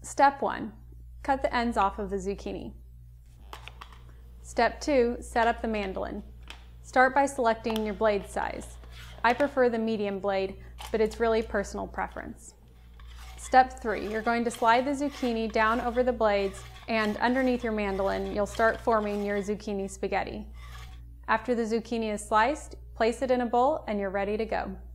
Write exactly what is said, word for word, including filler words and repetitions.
Step one, cut the ends off of the zucchini. Step two, set up the mandoline. Start by selecting your blade size. I prefer the medium blade, but it's really personal preference. Step three, you're going to slide the zucchini down over the blades, and underneath your mandoline, you'll start forming your zucchini spaghetti. After the zucchini is sliced, place it in a bowl and you're ready to go.